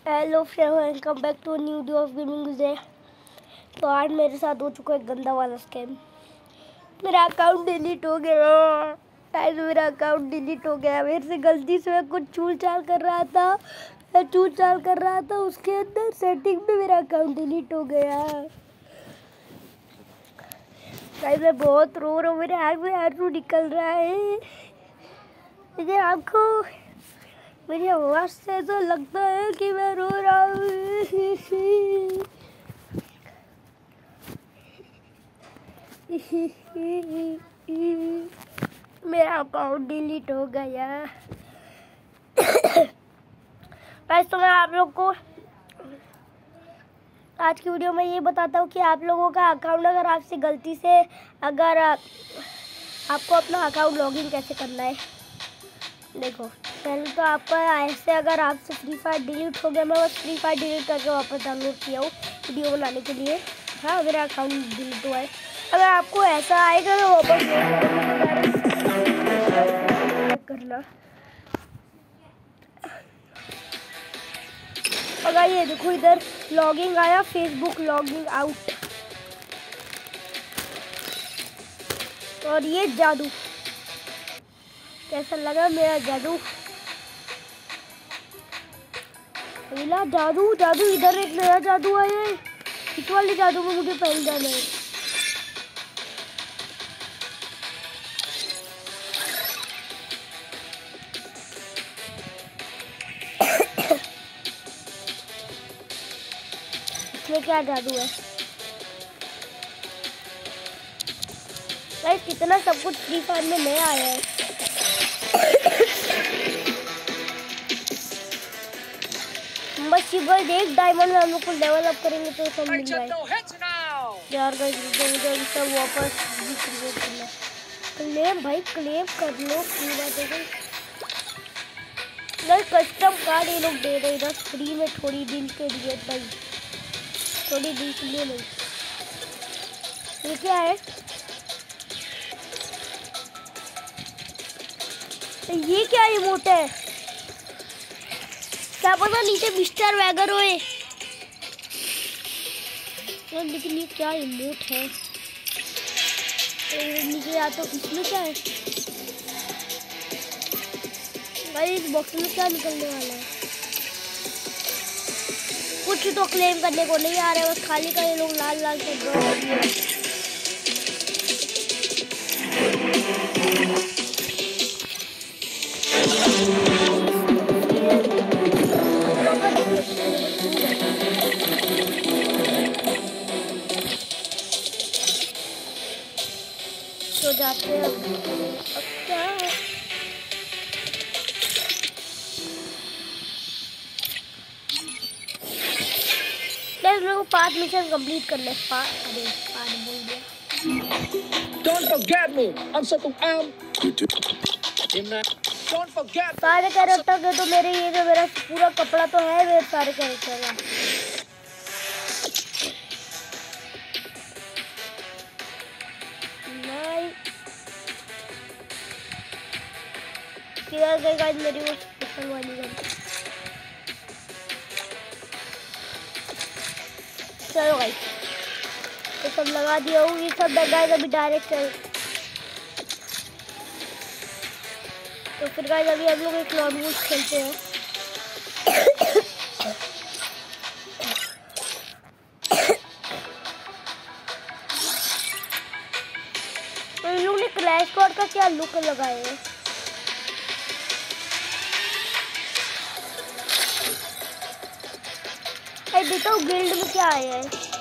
Hello friends, welcome back to new day of gaming day. तो आज मेरे साथ हो चुका है गंदा वाला स्कैम। मेरा अकाउंट डिलीट हो गया। आज मेरा अकाउंट डिलीट हो गया। मेरे से गलती से मैं कुछ छूल छाल कर रहा था उसके अंदर सेटिंग में मेरा अकाउंट डिलीट हो गया। भाई मैं बहुत रो रहा हूँ, मेरे आँख में आंसू निकल रहा है। मुझे आँखों मेरी आवाज़ से ऐसा लगता है कि मैं रो रहा हूँ। मेरा अकाउंट डिलीट हो गया। गाइस, तो मैं आप लोग को आज की वीडियो में ये बताता हूँ कि आप लोगों का अकाउंट अगर आपसे गलती से अगर आपको अपना अकाउंट लॉगिन कैसे करना है। देखो, पहले तो आपका ऐसे अगर आपसे फ्री फायर डिलीट हो गया, मैं बस फ्री फायर डिलीट करके वापस डाउनलोड किया हूँ वीडियो बनाने के लिए। हाँ, मेरा अकाउंट डिलीट हुआ है। अगर आपको ऐसा आएगा तो वापस करना। अगर ये देखो, इधर लॉगिंग आया, फेसबुक लॉगिंग आउट, और ये जादू कैसा लगा मेरा जादू। पहला जादू इधर एक नया जादू आया है। इस वाले जादू में मुझे पहले जाना है। इसमें क्या जादू है गाइस? कितना सब कुछ फ्री फायर में नया आया है। बस सिल्वर एक डायमंड में हम लोग को लेवल अप करेंगे तो सब मिल जाएगा यार। गाइस, मुझे सब वापस क्रिएट करना। क्लेम भाई, क्लेम कर लो। फ्री बात है गाइस, कस्टम कार्ड ये लोग दे रहे इधर फ्री में थोड़ी दिन के लिए। भाई थोड़ी दिन के लिए नहीं। ये क्या है? ये क्या इमोट है? क्या पता नीचे मिस्टर वैगर होए। लेकिन ये क्या इमोट है? नीचे या तो इसमें क्या है भाई? इस बॉक्स में क्या निकलने वाला है? कुछ तो क्लेम करने को नहीं आ रहा है, बस खाली का ये लोग लाल लाल से ड्रॉ कर दिए। तो जाते हैं अब क्या मेरे को 5 मिशन कंप्लीट करने। अरे 5 बोल दिया। Don't forget me. I'm so Don't forget. सारे कैरेक्टर के तो मेरे ये जो मेरा पूरा कपड़ा तो है, मेरे सारे कैरेक्टर हैं। किधर गई गाइस मेरी वो स्पेशल वाली गन? चलो गाइस, तो सब लगा दिया हूँ। ये सब गाइस अभी डायरेक्ट चल। तो फिर गाइस अभी हम लोग एक लॉन्ग वूड खेलते हैं। तो इन लोगों ने क्लैश स्क्वाड का क्या लुक लगाया है। देखता हूँ गिल्ड में क्या आया है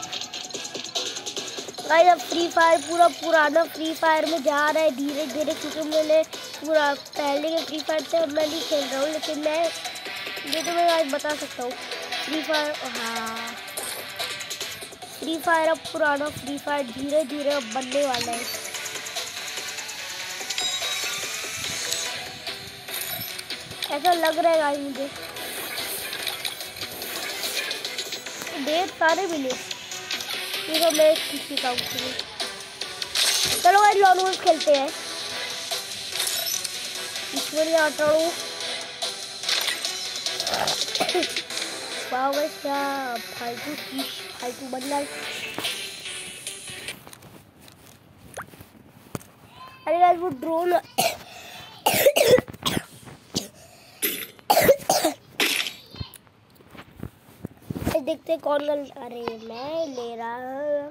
गाइस। अब फ्री फायर पूरा पुराना फ्री फायर में जा रहा है धीरे धीरे, क्योंकि मैंने पूरा पहले के फ्री फायर से मैं नहीं खेल रहा हूँ। लेकिन मैं ये तो मैं आज बता सकता हूँ फ्री फायर। हाँ, फ्री फायर अब पुराना फ्री फायर धीरे धीरे अब बनने वाला है। ऐसा लग रहा है गाइस मुझे। डेट सारे मिले, ये तो मैं किसी का चलो भाई लॉन्ग वूड खेलते हैं। इसमें आता हूँ। वाह गाइस क्या फालतू फिश, फालतू बंडल। अरे गाइस वो ड्रोन देखते कौन गल। अरे मैं ले रहा।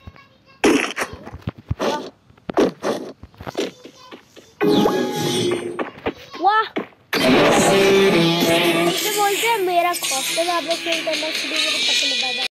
वाह बोलते हैं मेरा खौफ। चलो आप लोग खेलते हैं, नेक्स्ट वीडियो में तब तक के लिए बाय बाय।